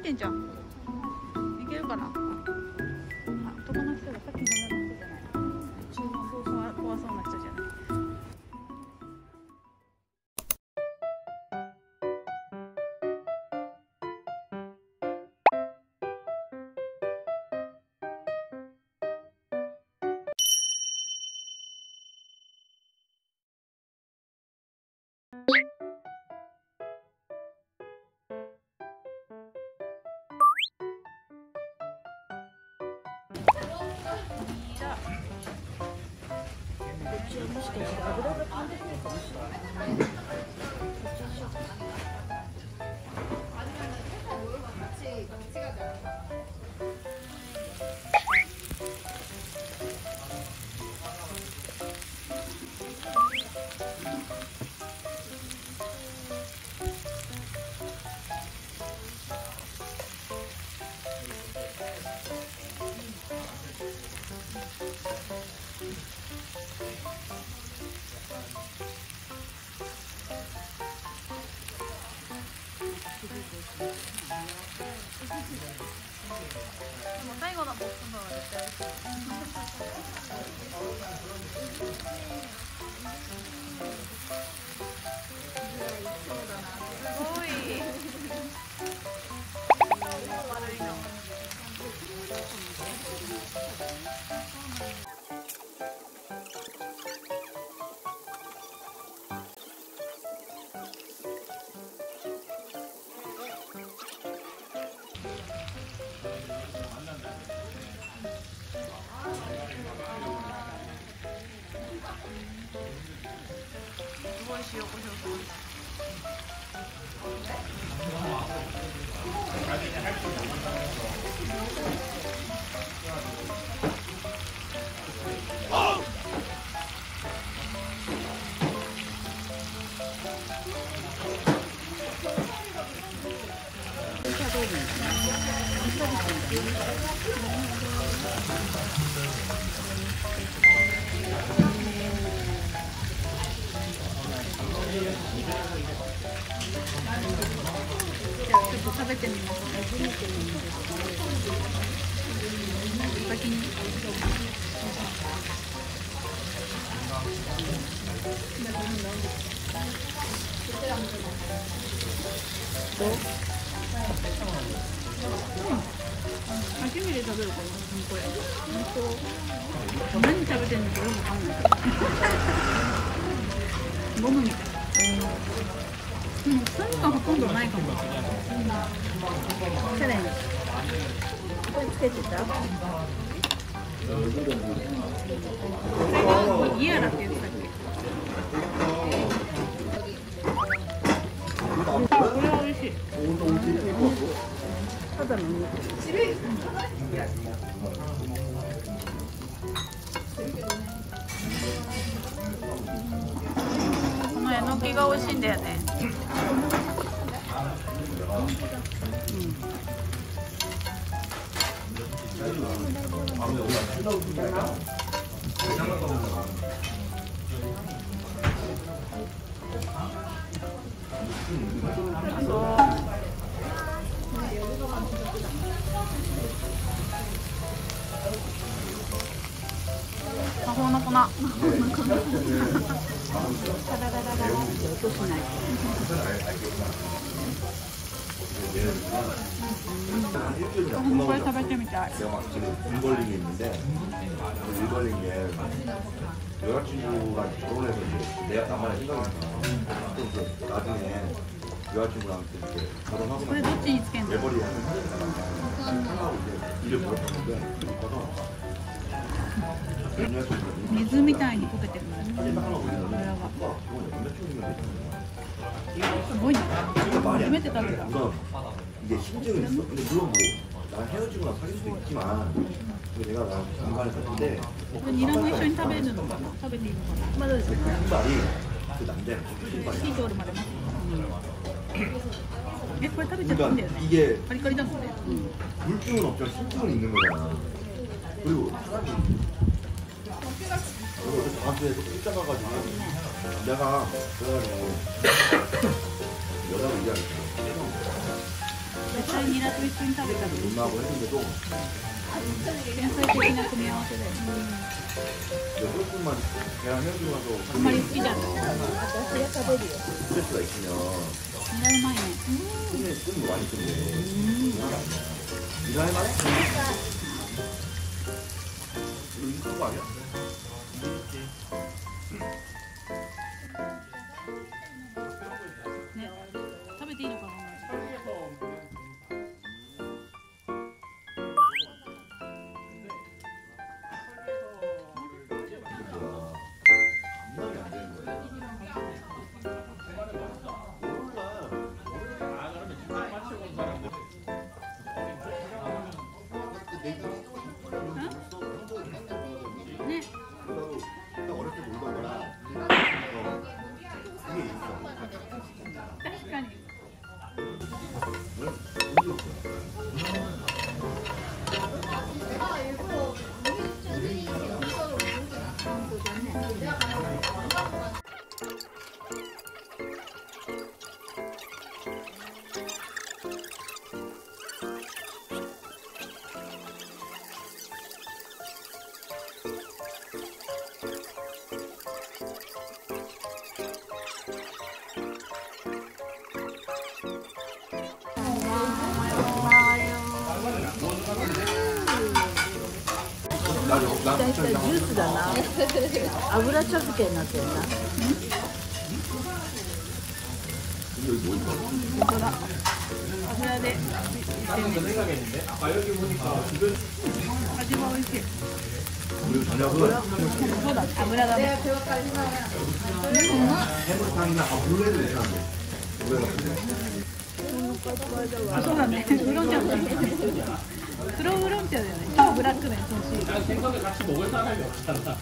てんじゃん。いけるかな。あ、男の人がさっきの人じゃない。怖そうな人じゃない。もしかして油が飛んでくるかもしれない。でも最後のボックスのは絶対すごい悪いの。すごい塩コショウそう。じゃあちょっと食べてみます。先に。どう？初めて食べるかな、これ。何食べてんのかよくわかんない。ゴムみたい。でも酸がほとんどないかも。チャレンジ。これつけてた？これがギアラって言ってたっけ？これは美味しい。ただの肉。このえのきが美味しいんだよね。魔法の粉。これ食べてみたい。 돈 벌린 게 있는데 일 벌린 게 여자친구가 결혼해서 이제 내가 나만의 생각이 있어. 나중에 여자친구랑 이렇게 결혼하고 나서 외벌이 하는 생각하고 이제 일을 벌였었는데 가서 水みたいに溶けてる。すごいね。初めて食べた。 이게 심증은 있어. 근데 물론 뭐 나랑 헤어지거나 사귈 수도 있지만 근데 내가 나랑 중간에 샀는데 니랑一緒に食べるのかな? 食べていいのかな? 맞아. 그 신발이 그 남자의 신발이야. 시조를 말해. 예, 그걸 食べちゃったんだよね. 이게 까리까리 났는데. 물증은 없지만 심증은 있는 거잖아. 그리고 사람이 어제 다음 주에 일자 가가지고 내가 그래가지고 여자가 얘기하겠어. 絶対ニラと一緒に食べたら 누나하고 했는데도 天才的な組み合わせで、 6분만 계란 해주고 나서 あんまり好きじゃない。 스트레스가 있으면 ニラうまいね。 끄는 거 많이 끄는데 이거 할 만해? 이거 이거 거 아니야? ね、食べていいのかな。 감당이 안 되는 거야. 네. 어렸을 때 놀던 거랑 이게 있어. 確かに。 大体ジュースだな。油茶漬けになってるな。 本当だ。油で。味は美味しい。 그리고 저녁은 そうだ、油だね。 해물탕이나 물회도 괜찮은데 물회가 근데 そうだね。ウーロン茶だね。黒ウーロン茶だよね。超ブラックなやつ欲しい。 생선을 같이 먹을 사람이 없잖아.